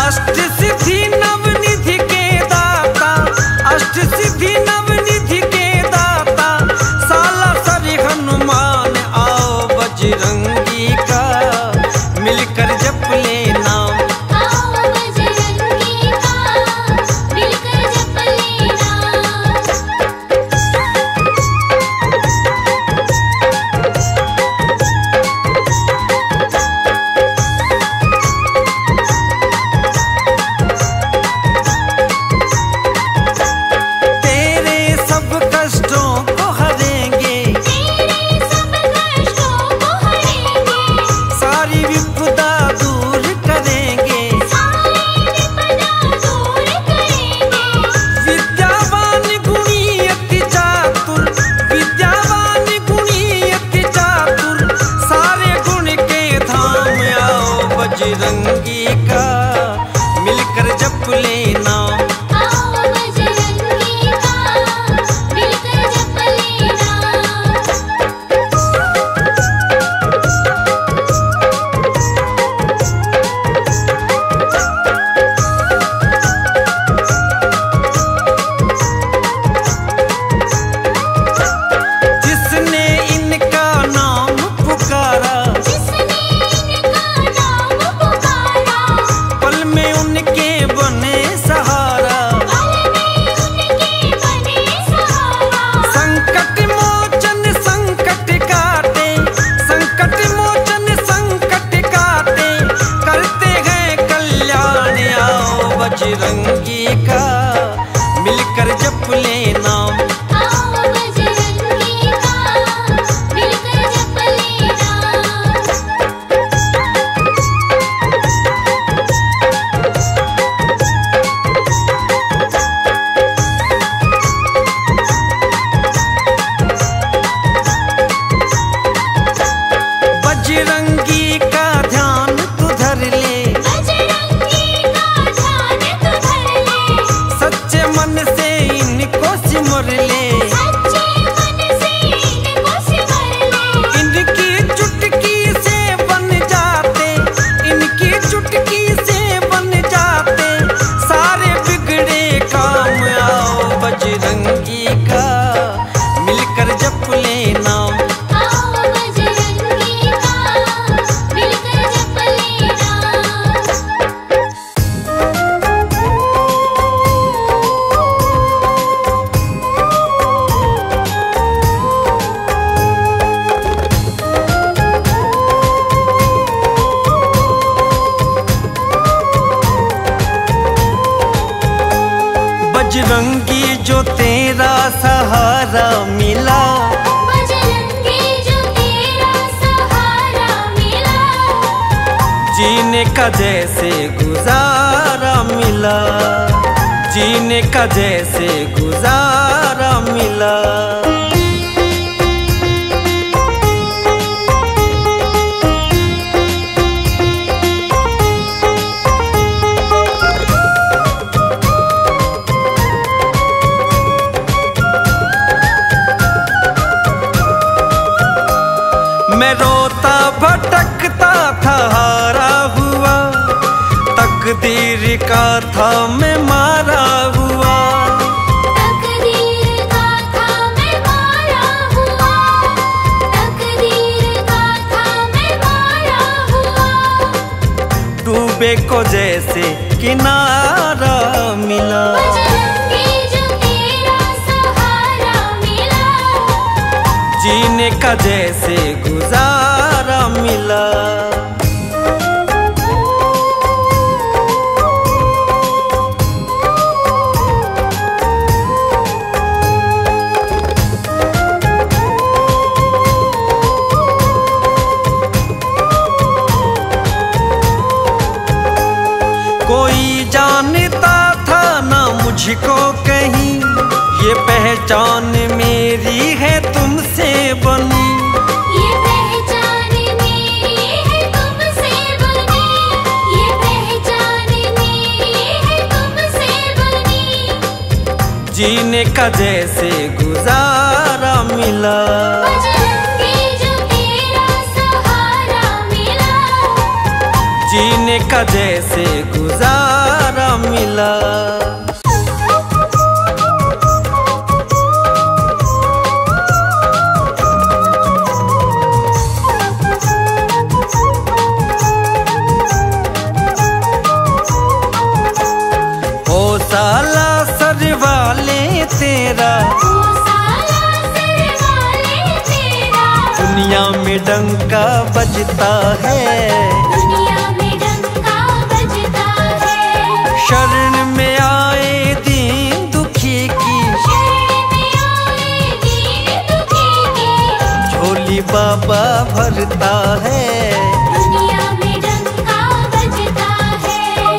अष्ट सिद्धि नवनिधि के दाता, अष्ट सिद्धि नवनिधि के दाता, साला सरी हनुमान आओ बजरंगी का मिलकर जप ले नाम। आओ बजरंगी का मिलकर जप ले नाम। तेरे सब कष्टों को हरेंगे, तेरे सब कष्टों को हरेंगे, सारी विपदा दूर करेंगे। सारी विपदा दूर करेंगे। विद्यावान गुणी अति चातुर, विद्यावान गुणी अति चातुर, सारे गुण के धाम आओ बजरंगी का मिलकर जप ले नाम। आओ बजरंगी का मिलकर जप ले नाम। जिसने इनका नाम पुकारा, जिसने इनका नाम पुकारा, पल में उनके बने सहारा। पल में उनके बने सहारा। संकट मोचन संकट काटे, संकट मोचन संकट काटे, करते हैं कल्याण आओ बजरंगी का मिलकर जप ले नाम। आओ बजरंगी का मिलकर जप ले नाम। बजरंगी का ध्यान तू धर ले, बजरंगी का ध्यान तू धर ले, सच्चे मन से इनको सिमर ले। सच्चे मन से इनको सिमर ले। इनकी चुटकी से बन जाते, इनकी चुटकी से बन जाते, सारे बिगड़े काम आओ बजरंगी का मिलकर जप ले नाम। आओ बजरंगी का मिलकर जप ले नाम। बजरंगी जो तेरा सहारा मिला, बजरंगी जो तेरा सहारा मिला, जीने का जैसे गुजारा मिला, जीने का जैसे गुजारा मिला। मैं रोता भटकता था हारा हुआ, तकदीर का था मैं मारा हुआ। तकदीर का था मैं मारा हुआ, तकदीर का था मैं मारा हुआ। डूबे को जैसे किनारा मिला, बजरंगी जो तेरा सहारा मिला, जीने का जैसे गुजारा मिला। कोई जानता था ना मुझको कहीं, ये पहचान मेरी है तुमसे बनी। ये पहचान मेरी है तुमसे बनी, ये पहचान मेरी है तुमसे बनी। जीने का जैसे गुजारा मिला, बजरंगी जो तेरा सहारा मिला, जीने का जैसे गुजारा वाला। ओ साला सर वाले तेरा, दुनिया में डंका बजता है, दुनिया में डंका बजता है। शरण में आए दीन दुखी की, शरण में आए दीन दुखी की, झोली बाबा भरता है। दुनिया में डंका बजता है।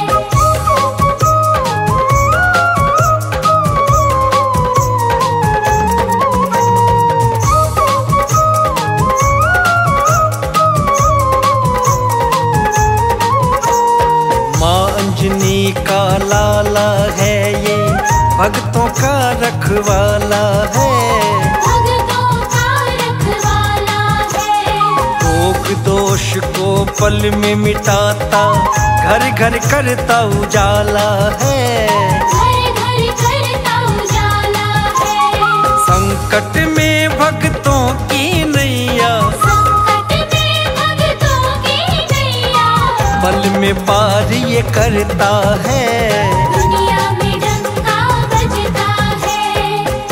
अंजनी का लाला है ये, भक्तों का रखवाला है, भक्तों का रखवाला है। रोग दोष को पल में मिटाता, घर घर करता उजाला है, घर घर करता उजाला है। संकट में भक्तों की नैया, संकट में भक्तों की नैया, पल में पार ये करता है। दुनिया में डंका बजता है।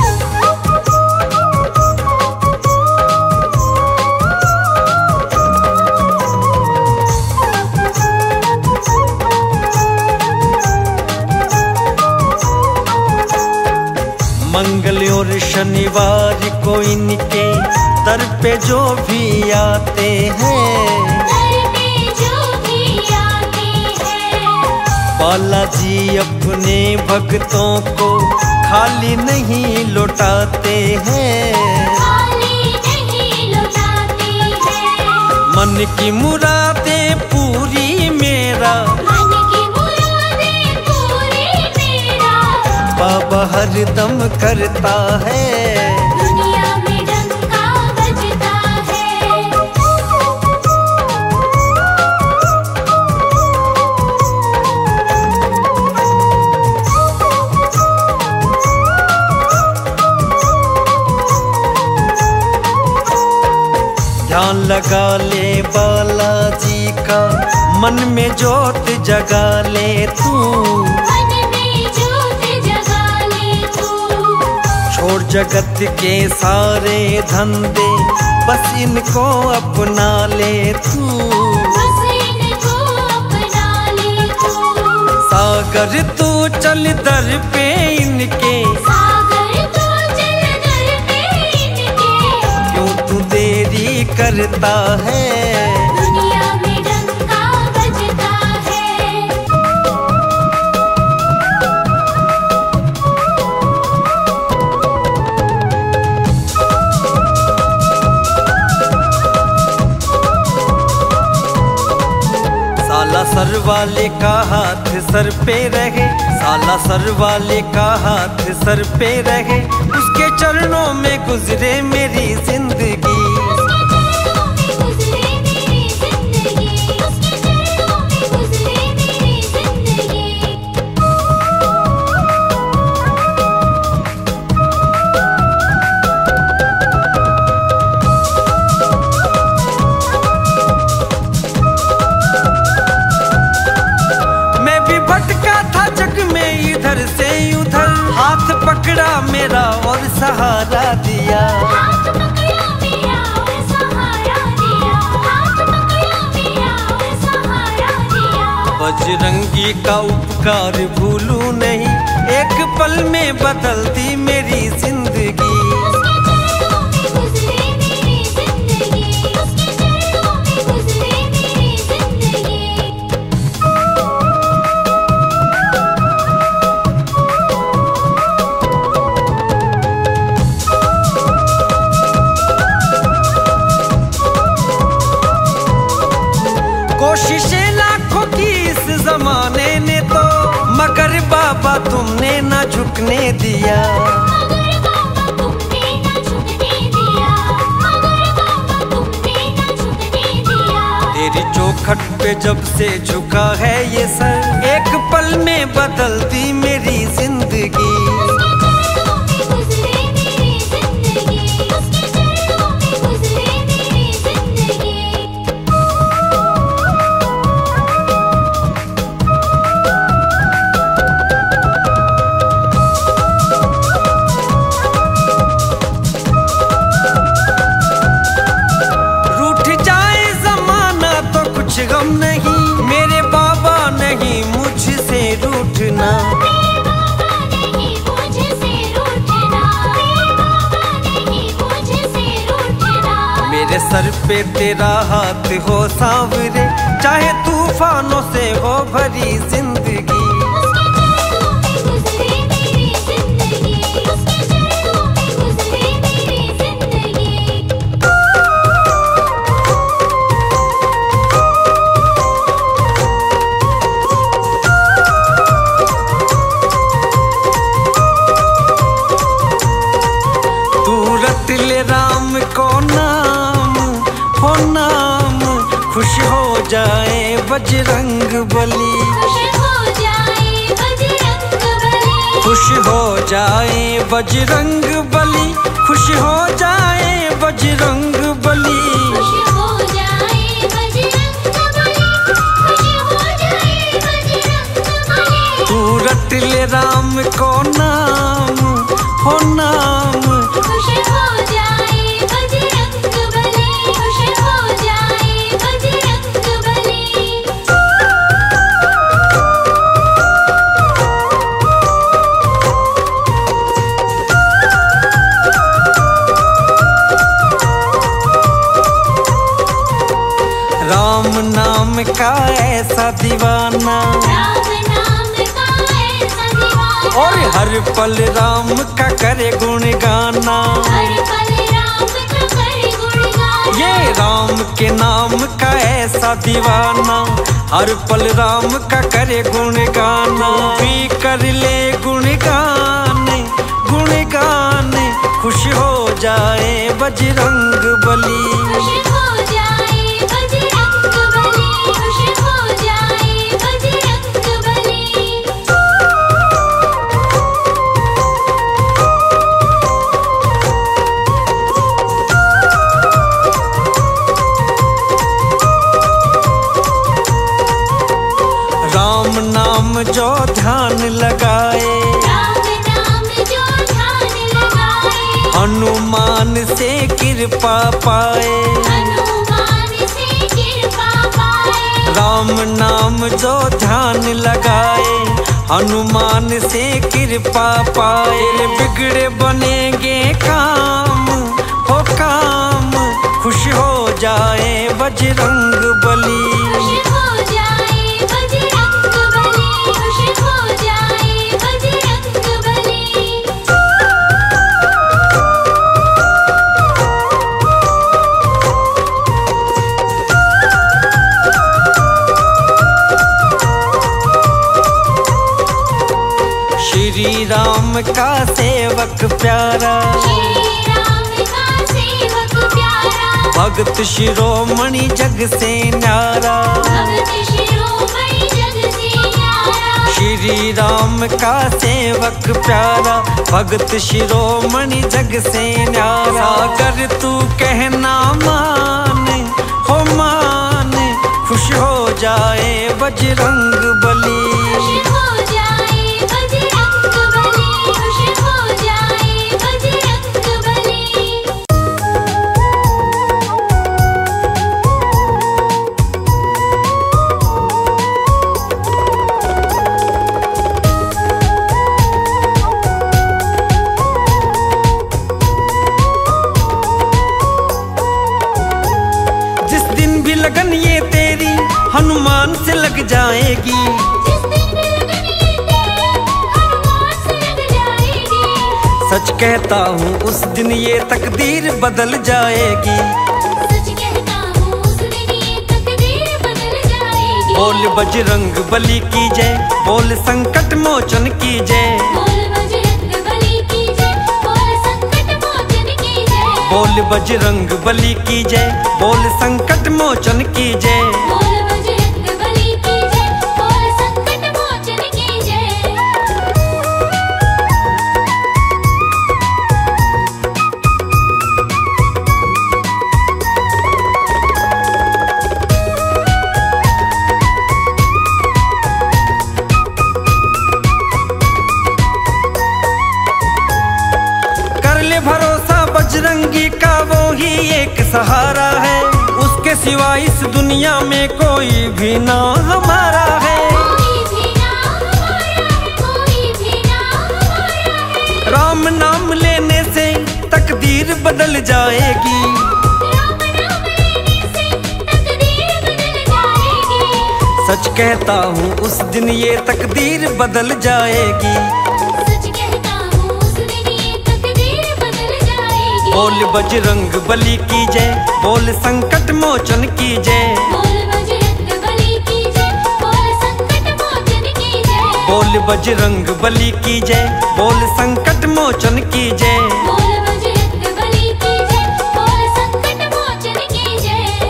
मंगल और शनिवार को इनके दर पे जो भी आते हैं, दर पे जो भी आते हैं, बालाजी अपने भक्तों को खाली नहीं लौटाते हैं, खाली नहीं लौटाते हैं। मन की मुरादें पूरी मेरा, मन की मुरादें पूरी मेरा, बाबा हरदम करता है। दुनिया में डंका बजता है। ध्यान लगा ले बालाजी का, मन में जोत जगा ले तू, मन में जोत जगा ले तू, छोड़ जगत के सारे धंधे, बस इनको अपना ले तू। बस इनको अपना ले तू। सागर तू चल दर पे इनके, सागर तो चल दर पे इनके, क्यों तू देरी करता है। दुनिया में डंका बजता है। साला सर वाले का हाथ सर पे रहे, साला सर वाले का हाथ सर पे रहे, उसके चरणों में गुजरे मेरी जिंदगी। उसके चरणों में गुजरे मेरी जिंदगी, उसके चरणों में गुजरे मेरी जिंदगी। मैं भी भटका था जग में इधर से उधर, हाथ पकड़ा मेरा और सहारा दिया। हाथ पकड़ा मेरा और सहारा दिया, हाथ पकड़ा मेरा और सहारा दिया। बजरंगी का उपकार भूलूं नहीं, एक पल में बदल दी मेरी जिंदगी। उसके चरणों में गुजरे मेरी जिंदगी, उसके चरणों में गुजरे मेरी जिंदगी। कोशिशें लाखों की इस जमाने ने तो, मगर बाबा तुमने ना झुकने दिया। मगर बाबा तुमने ना झुकने दिया, मगर बाबा तुमने ना झुकने दिया। तेरी चौखट पे जब से झुका है ये सर, एक पल में बदल बदल दी मेरी जिंदगी। गम नहीं मेरे बाबा नहीं मुझसे रूठना, मेरे सर पे तेरा हाथ हो सांवरे, चाहे तूफानों से हो भरी जिंदगी। राम को नाम हो नाम, खुश हो जाए बजरंग बली, खुश हो जाए बजरंग बली, खुश हो जाए बजरंग बली, खुश हो जाए बजरंग बली, खुश हो जाए बजरंग बली। तू रट ले राम को नाम हो नाम, खुश हो जाए बजरंग बली, खुश हो जाए बजरंग बली। राम नाम का ऐसा दीवाना, राम नाम का ऐसा दीवाना, और हर पल राम का करे गुण गाना, हर पल राम का करे गुण गाना। ये राम के नाम का ऐसा दीवाना, हर पल राम का करे गुण गाना। भी कर ले गुणगान गुणगान, खुश हो जाए बजरंग बली, खुश हो जाए बजरंग बली, खुश हो जाए बजरंग बली। राम नाम जो ध्यान लगाए, राम नाम जो ध्यान लगाए, हनुमान से कृपा पाए, हनुमान से कृपा पाए। राम नाम जो ध्यान लगाए, हनुमान से कृपा पाए। बिगड़े बनेंगे काम हो काम, खुश हो जाए बजरंग बली, खुश हो जाए बजरंग बली, खुश हो जाए बजरंग बली। श्री राम का सेवक प्यारा, श्री राम का सेवक प्यारा, भगत शिरोमणि जग से न्यारा, भगत शिरोमणि जग से न्यारा। श्री राम का सेवक प्यारा, भगत शिरोमणि जग से न्यारा। अगर तू कहना मान हो मान, खुश हो जाए बजरंग बली, खुश हो जाए बजरंग बली, खुश हो जाए बजरंग बली। जिस दिन भी लगन ये तेरी हनुमान से लग जाएगी, जिस दिन भी लगन ये तेरी हनुमान से लग जाएगी। सच कहता हूँ उस दिन ये तकदीर बदल जाएगी, सच कहता हूँ उस दिन ये तकदीर बदल जाएगी। बोल बजरंग बली की जय, बोल संकट मोचन की जय, बोल बजरंग बली की जय, बोल संकट मोचन की जय, बोल बजरंग बली की जय, बोल संकट मोचन की जय, बोल बजरंग बली की जय, बोल संकट मोचन की जय। सिवा इस दुनिया में कोई भी ना हमारा है। कोई भी ना हमारा है, कोई भी ना हमारा है। राम नाम लेने से तकदीर बदल जाएगी। राम नाम लेने से तकदीर बदल जाएगी। सच कहता हूँ उस दिन ये तकदीर बदल जाएगी। सच कहता हूँ उस दिन ये तकदीर बदल जाएगी। बोल बजरंग बली की जय, बोल संकट मोचन की जय। बोल बजरंग बली की जय, बोल संकट मोचन की जय। बोल बजरंग बली की जय, बोल संकट मोचन की जय। बोल बजरंग बली की जय, बोल संकट मोचन की जय।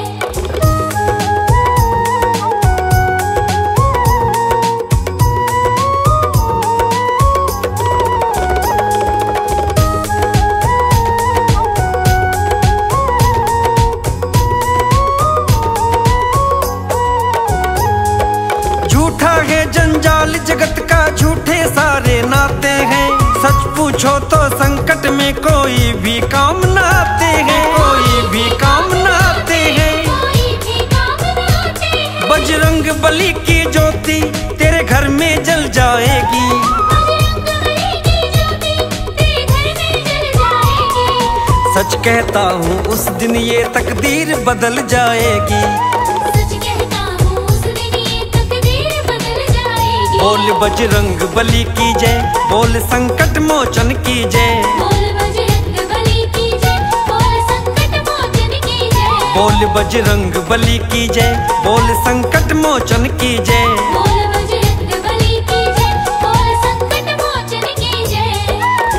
झूठा है जंजाल जगत का, झूठे सारे नाते हैं। सच पूछो तो संकट में कोई भी काम न आते हैं, कोई भी काम न आते हैं। कोई भी काम न आते हैं। बजरंग बली की ज्योति तेरे घर में जल जाएगी। बजरंग बली की ज्योति तेरे घर में जल जाएगी। सच कहता हूँ उस दिन ये तकदीर बदल जाएगी। सच कहता हूँ उस दिन ये तकदीर बदल जाएगी। बोल बजरंग बली की जय, बोल संकट मोचन की जय। बोल बजरंग बली की जय, बोल संकट मोचन की जय। बोल बजरंग बली की जय, बोल संकट मोचन की जय। बोल बजरंग बली की जय, बोल संकट मोचन की जय।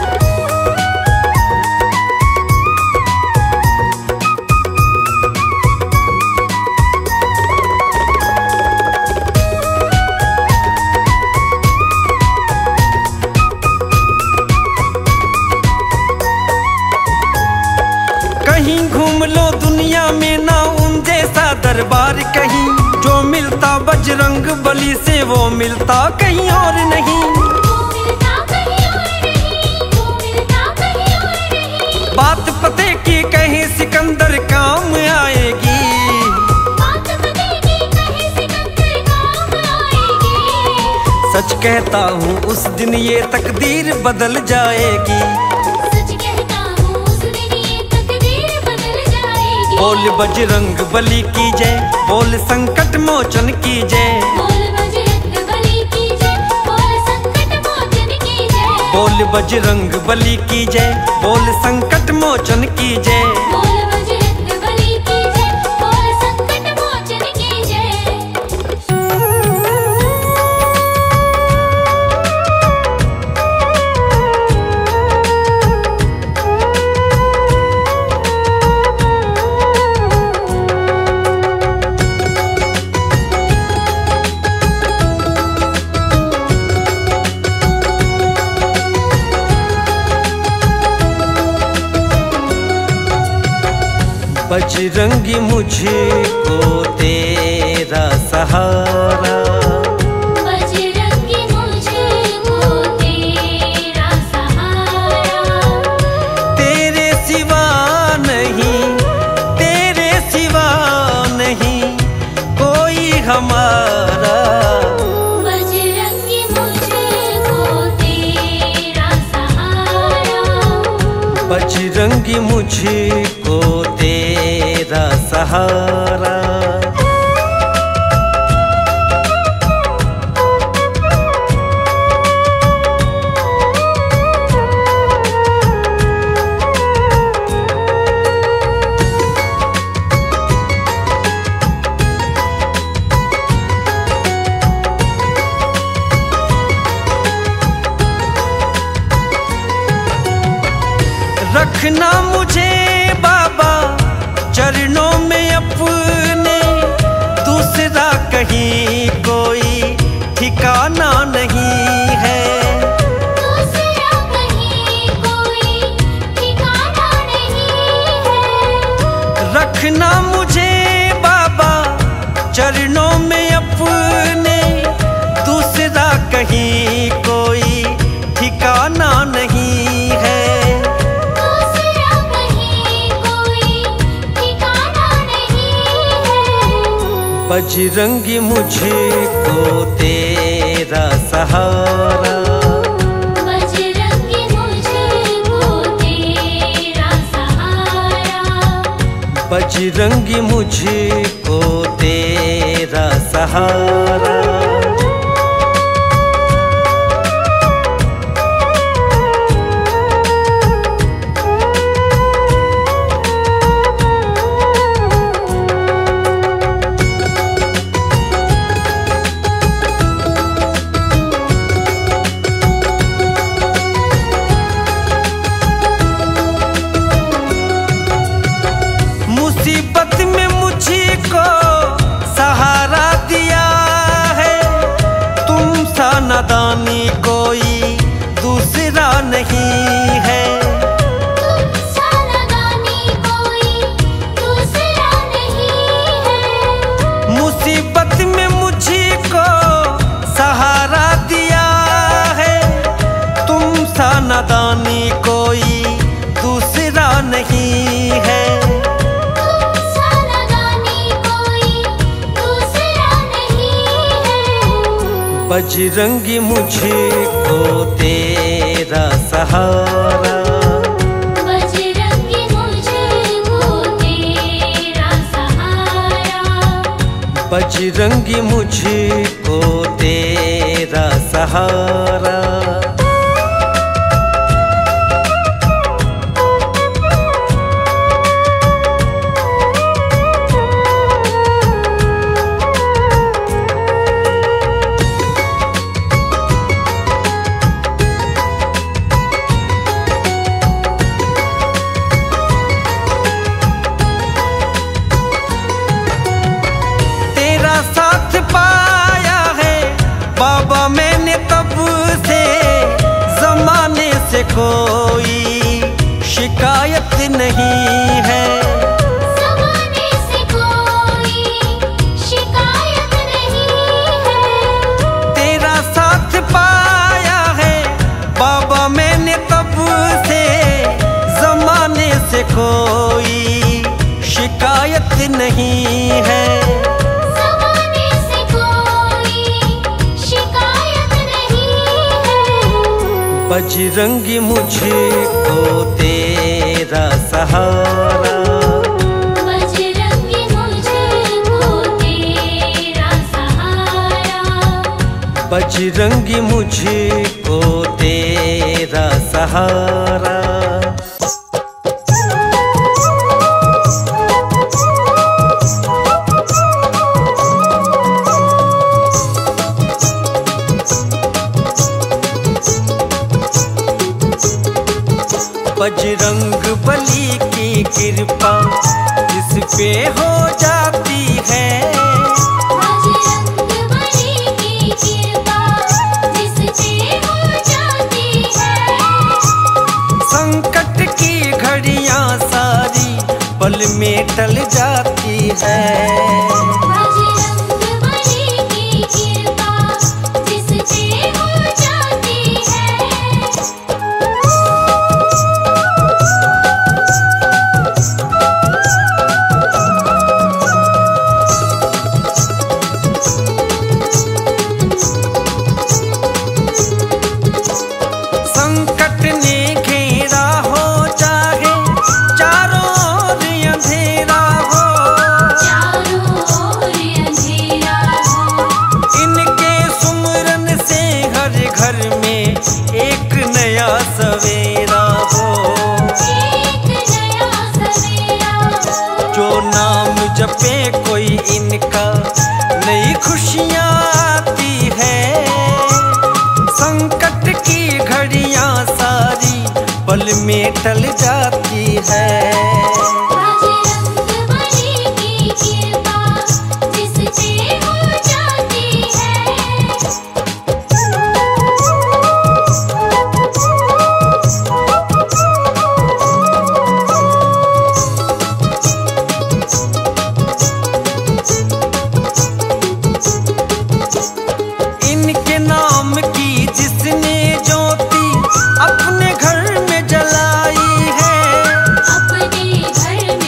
कहीं घूम लो दुनिया में ना उन जैसा दरबार कहीं। जो मिलता बजरंग बली से वो मिलता कहीं और नहीं। वो मिलता कहीं और नहीं, वो मिलता कहीं और नहीं। बात पते की कहीं सिकंदर काम आएगी। बात पते की कहीं सिकंदर काम आएगी। सच कहता हूँ उस दिन ये तकदीर बदल जाएगी। सच कहता हूँ उस दिन ये तकदीर बदल जाएगी। बोल बजरंग बली की जय, बोल संकट मोचन की जय। बोल बजरंग बली की जय, बोल संकट मोचन की जय। बोल बजरंग बली की जय, बोल संकट मोचन की जय। बोल बजरंग बली की जय, बोल संकट मोचन की जय। बजरंगी मुझको तेरा सहारा। बजरंगी मुझको तेरा सहारा। तेरे सिवा नहीं, तेरे सिवा नहीं कोई हमारा। बजरंगी मुझको तेरा सहारा। बजरंगी मुझको तेरा सहारा। रखना मुझे बाबा चरणों में अपने, दूसरा कहीं कोई ठिकाना नहीं है। दूसरा कहीं कोई ठिकाना नहीं है। रखना मुझे बाबा चरणों में अपने, दूसरा कहीं कोई ठिकाना नहीं है। दूसरा कहीं कोई ठिकाना नहीं है। बजरंगी मुझको तेरा सहारा, बजरंगी मुझको तेरा सहारा, बजरंगी मुझको तेरा सहारा। मुसीबत में मुझको सहारा दिया है, तुम सा नादानी कोई दूसरा नहीं है। तुमसा नादानी कोई दूसरा नहीं है। मुसीबत में मुझको सहारा दिया है, तुम सा नादानी कोई दूसरा नहीं है। बजरंगी मुझको तेरा सहारा, बजरंगी मुझको तेरा सहारा, बजरंगी मुझको तेरा सहारा। पाया है बाबा मैंने तब से, जमाने से कोई शिकायत नहीं है। जमाने से कोई शिकायत नहीं है। तेरा साथ पाया है बाबा मैंने तब से, जमाने से कोई शिकायत नहीं है। बजरंगी मुझको तेरा सहारा, बजरंगी मुझको तेरा सहारा, बजरंगी मुझको तेरा सहारा। बजरंग बली की कृपा जिस पे हो जाती है, बजरंग बली की कृपा जिस पे हो जाती है। संकट की घड़ियां सारी पल में टल जाती है। बजरंग बली की कृपा जिस पे हो जाती है। संकट ने घेरा हो चाहे चारों ओर अंधेरा हो, चारों ओर अंधेरा हो, इनके सुमरन से हर घर में एक नया सवेरा हो। एक नया सवेरा हो, जो नाम जपे कोई इनका नई खुशियाँ आती है। संकट की घड़ियां सारी पल में टल जाती है। बजरंग बली की कृपा जिस पे हो जाती है। इनके नाम की जिसने ज्योति अपने घर में जलाई है, अपने घर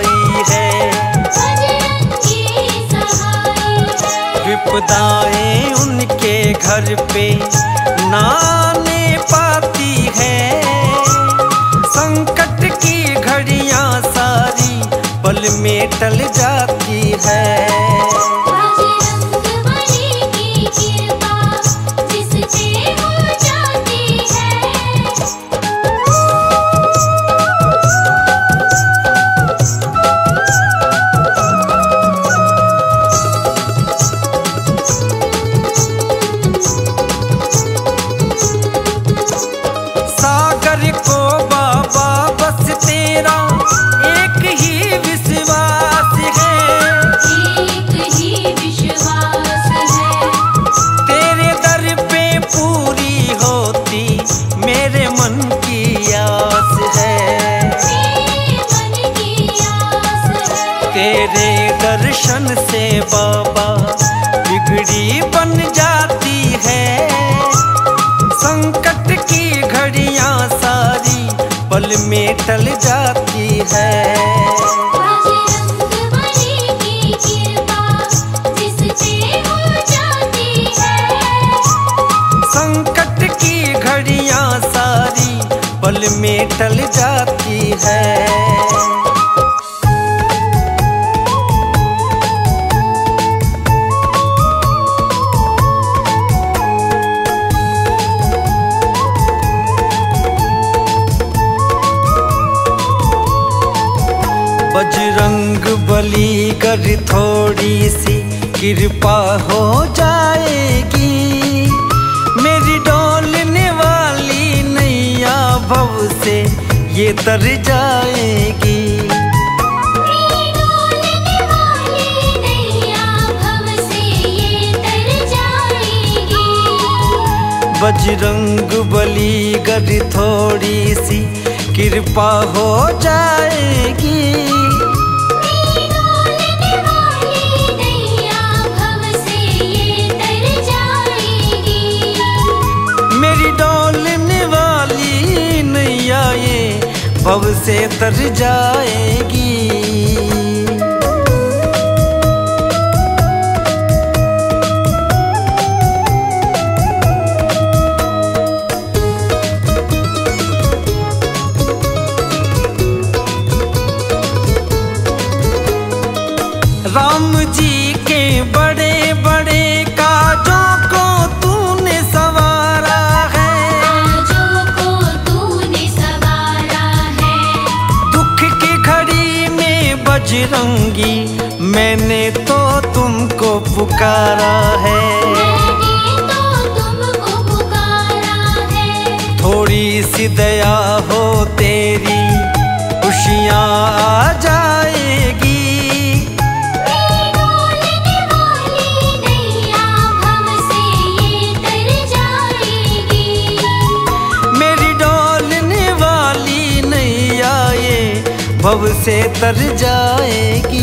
है, बजरंगी सहाय है। विपदाएं उनके घर पे ना आने पाती है, संकट की घड़ियां सारी पल में टल जाती है। बजरंगबली की कृपा जिस पे हो जाती है। सागर को बाबा बस तेरा एक ही विश्वास है, एक ही विश्वास है। तेरे दर पे पूरी होती मेरे मन की आस है, मेरे मन की आस है। तेरे दर्शन से बाबा बिगड़ी बन जाती है, संकट की घड़ियां सारी पल में टल जाती है। बजरंगबली की कृपा जिस पे हो जाती है। संकट की घड़ियां सारी पल में टल जाती है। बजरंगबली कर थोड़ी सी कृपा हो जाएगी, मेरी डोलने वाली नैया भव से ये तर जाएगी। मेरी डोलने वाली नैया भव से ये तर जाएगी। बजरंगबली कर थोड़ी सी कृपा हो जाएगी, मेरी डोलने वाली नैया भव से ये तर जाएगी। मेरी डोलने वाली नैया ये भव से तर जाएगी। राम जी के बड़े बड़े काजों को तूने संवारा है, काजों को तूने संवारा है। दुख की घड़ी में बजरंगी मैंने तो तुमको पुकारा है, मैंने तो तुमको पुकारा है। थोड़ी सी दया हो तेरी खुशियाँ आ जाएगी, मेरी डोलने वाली नैया भव से ये तर जाएगी। मेरी डोलने वाली नैया ये भव से तर जाएगी।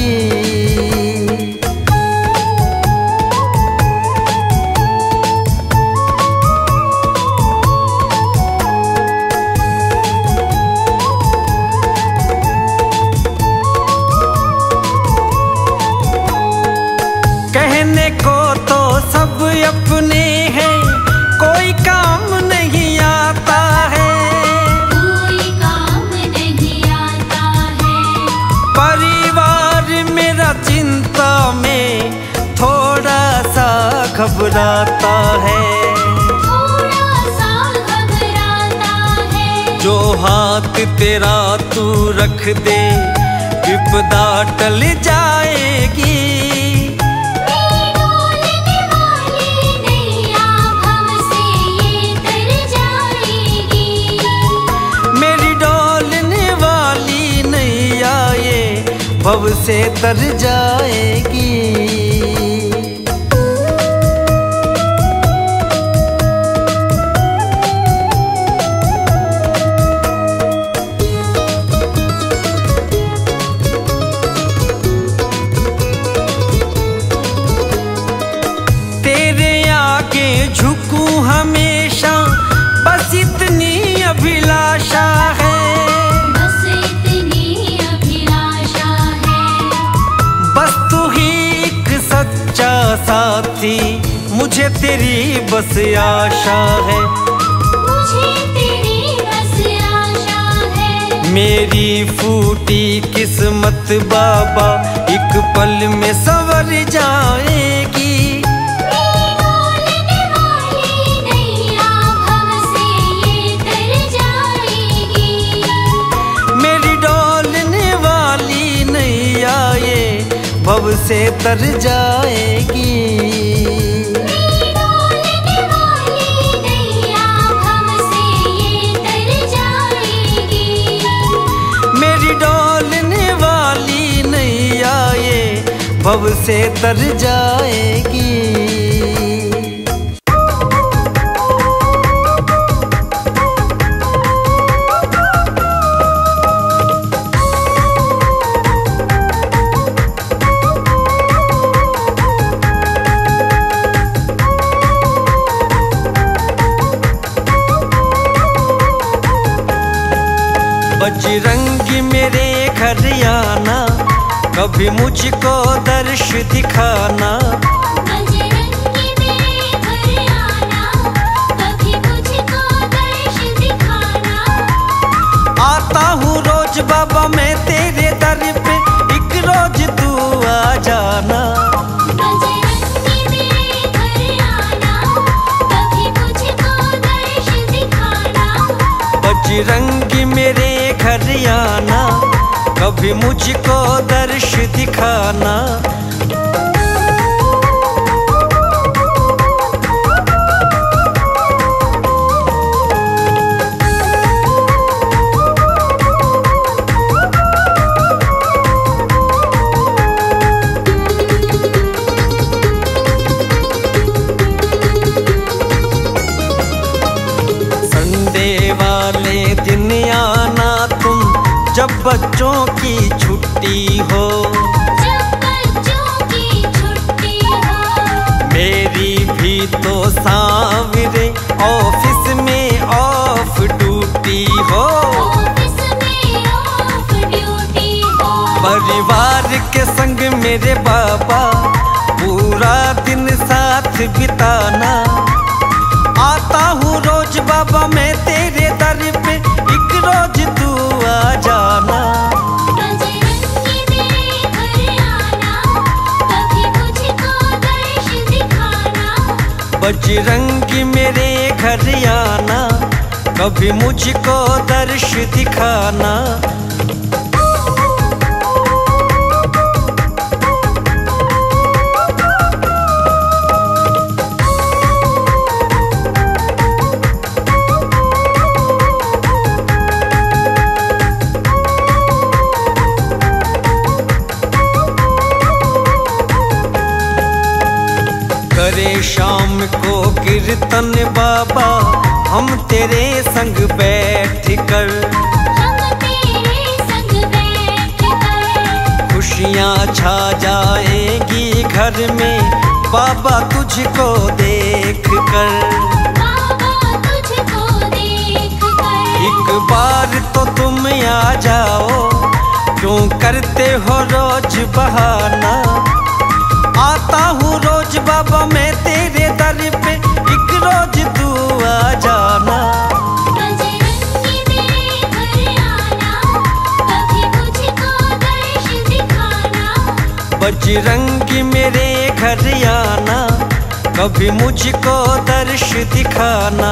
कहने को तो सब अपने हैं, कोई काम नहीं आता है, कोई काम नहीं आता है। परिवार मेरा चिंता में थोड़ा सा घबराता है, थोड़ा सा घबराता है। जो हाथ तेरा तू रख दे विपदा टल जाएगी, मेरी डोलने वाली नैया भव से ये तर जाएगी। मेरी डोलने वाली नैया ये भव से तर जाएगी। झुकूं हमेशा बस इतनी अभिलाषा है, बस इतनी अभिलाषा सी मुझे तेरी बस आशा है, मुझे तेरी बस आशा है। मेरी फूटी किस्मत बाबा एक पल में संवर जाएगी। मेरी डोलने वाली नैया भव से ये तर जाएगी। मेरी डोलने वाली नैया ये भव से तर जाएगी। मेरी डोलने वाली नैया भव से ये तर जाएगी। मेरी डोलने वाली नैया ये भव से तर जाएगी। बजरंगी मेरे घर आना, कभी मुझको दर्श दिखाना। बजरंगी मेरे घर आना, कभी मुझको दर्श दिखाना। आता हूँ रोज बाबा मैं तेरे दर पे, एक रोज तू आ जाना। बजरंगी मेरे घर आना, कभी मुझको दर्श दिखाना। बजरंगी मेरे घर आना, कभी मुझको दर्श दिखाना। संडे वाले दिन आना तुम, जब बच्चों की छुट्टी हो। जब बच्चों की छुट्टी हो। मेरी भी तो सांवरे ऑफिस में ऑफ ड्यूटी हो। ऑफिस में ऑफ ड्यूटी हो। परिवार के संग मेरे बाबा पूरा दिन साथ बिताना। आता हूँ रोज बाबा मैं तेरे दर पे, एक रोज तू आ जाना। बजरंगी मेरे घर आना, कभी मुझको दर्श दिखाना। बजरंगी मेरे घर आना, कभी मुझको दर्श दिखाना। करे शाम को कीर्तन बाबा हम तेरे संग बैठ कर। हम तेरे संग बैठ कर। खुशियाँ छा जाएगी घर में बाबा तुझको देख कर। बाबा तुझको देख कर। एक बार तो तुम आ जाओ, क्यों करते हो रोज बहाना। आता हूँ रोज बाबा मैं तेरे दर पे, एक रोज तू आ जाना। बजरंगी मेरे घर आना, कभी मुझको दर्श दिखाना। बजरंगी मेरे घर आना, कभी मुझको दर्श दिखाना।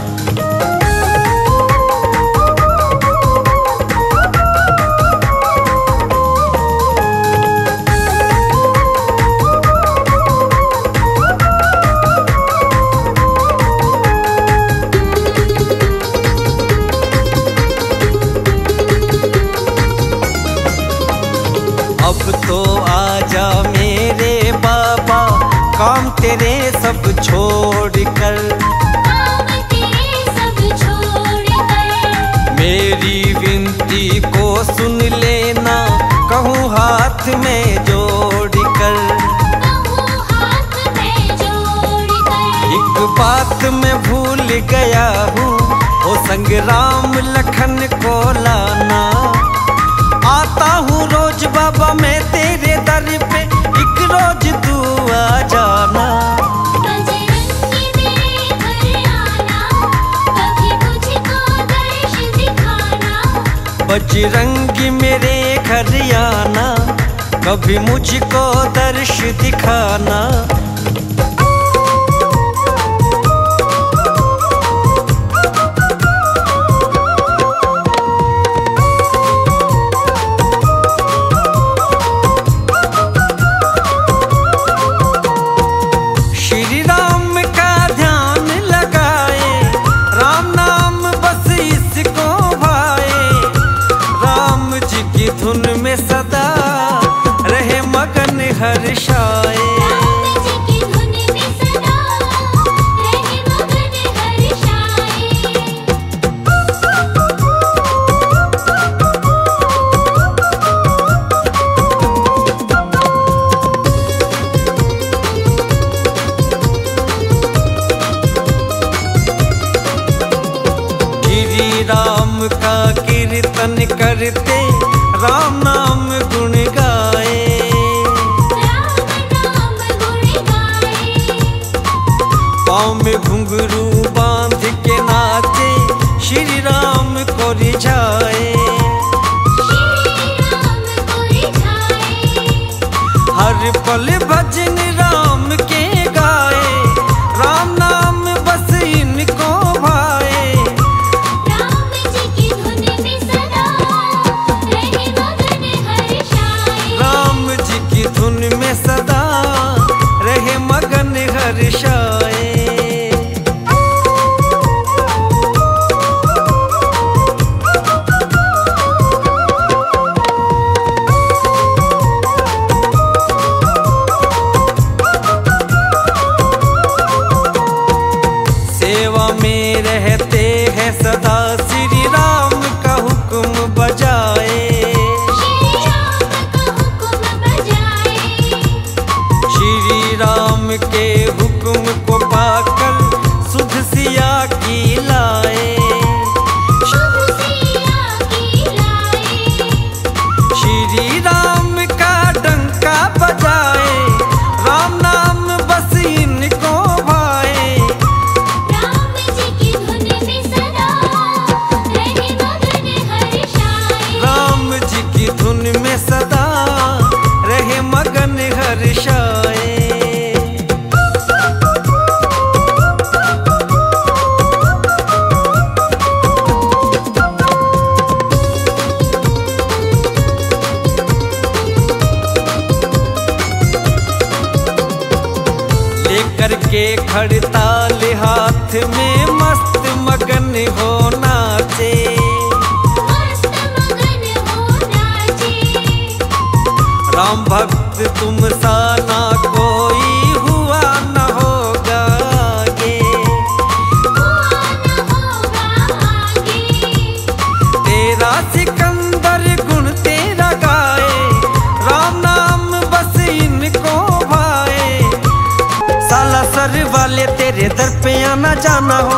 अब तो आजा मेरे बाबा, काम तेरे सब छोड़ कर। काम तेरे सब छोड़ कर। मेरी विनती को सुन लेना, कहूँ हाथ में जोड़ कर। कहूँ हाथ में जोड़ कर। एक बात मैं भूल गया हूँ, ओ संग्राम लखन को लाना। आता हूँ रोज बाबा मैं तेरे दर पे, एक रोज तू आ जाना। कभी मुझको दर्श दिखाना। श्री राम का ध्यान लगाए, राम नाम बस इसको भाए, राम जी की धुन में सदा रहे मगन हर्षाए। श्री राम का कीर्तन करते, राम नाम गुण गाए, पाँव में घुंघरू बांध के नाचे, श्री राम को रिझाए। हर पल भजन राम के गाए, राम नाम बस इनको भाए। राम जी की धुन में सदा रहे मगन हर्षाए। सेवा में रहते हैं सदा, श्री राम का हुक्म बजाए। श्री राम के हुक्म को पाकर सुध सिया की लाए। श्री राम का डंका बजाए, राम नाम बस इनको भाए। राम जी की धुन में सदा रहे मगन हर्षाए। लेकर के खड़ताल हाथ में मस्त मगन हो नाचे। राम भक्त तुम सा ना कोई हुआ न होगा आगे। तेरा सिकंदर गुण तेरा गाए, राम नाम बस इनको भाए। सालासर वाले तेरे दर पे आना जाना हो,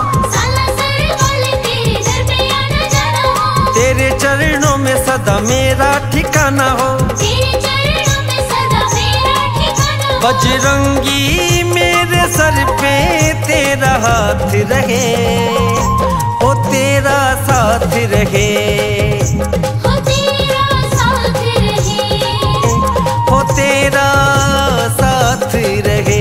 तेरे चरणों में सदा मेरा ठिकाना हो। बजरंगी मेरे सर पे तेरा हाथ रहे, ओ तेरा साथ रहे, ओ तेरा साथ रहे।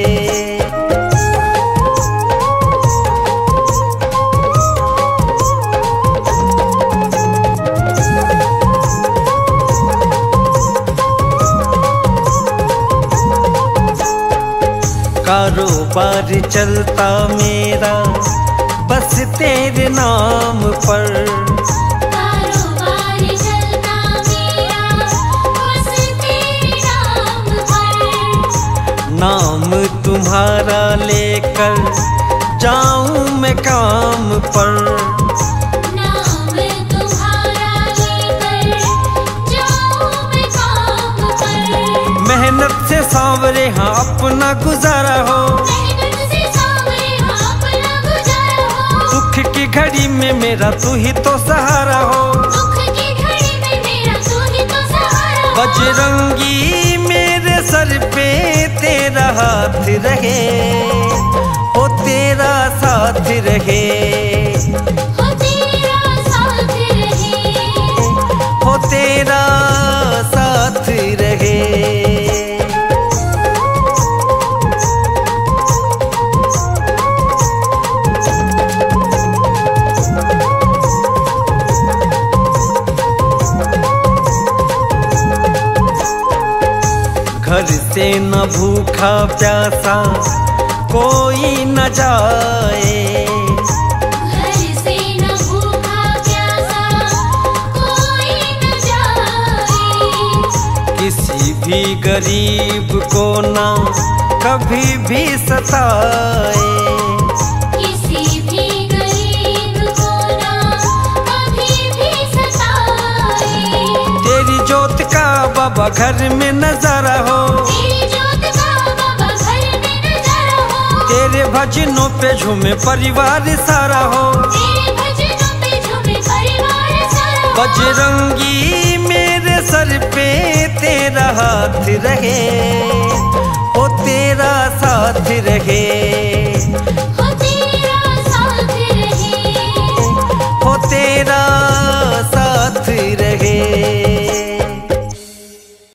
कारोबार चलता मेरा बस तेरे नाम पर। कारोबार चलता मेरा बस तेरे नाम पर। नाम तुम्हारा लेकर जाऊं मैं काम पर। नाम तुम्हारा लेकर जाऊं मैं काम पर। मेहनत से सांवरे हाँ अपना गुजारा हो, दुख की घड़ी में मेरा तू ही तो सहारा हो। बजरंगी मेरे सर पे तेरा हाथ रहे, ओ तेरा साथ रहे, ओ तेरा साथ रहे, ओ तेरा साथ रहे। घर से न भूखा प्यासा कोई न जाए, घर से न भूखा प्यासा कोई न जाए। किसी भी गरीब को ना कभी भी सताए, किसी भी गरीब को ना कभी भी सताए। तेरी जोत का बाबा घर में नजारा हो, तेरी जोत का बाबा घर में नजारा हो। तेरे भजनों पे झूमे परिवार सारा हो, तेरे भजनों पे झूमे परिवार सारा हो। बजरंगी मेरे सर पे तेरा हाथ रहे, ओ तेरा साथ रहे।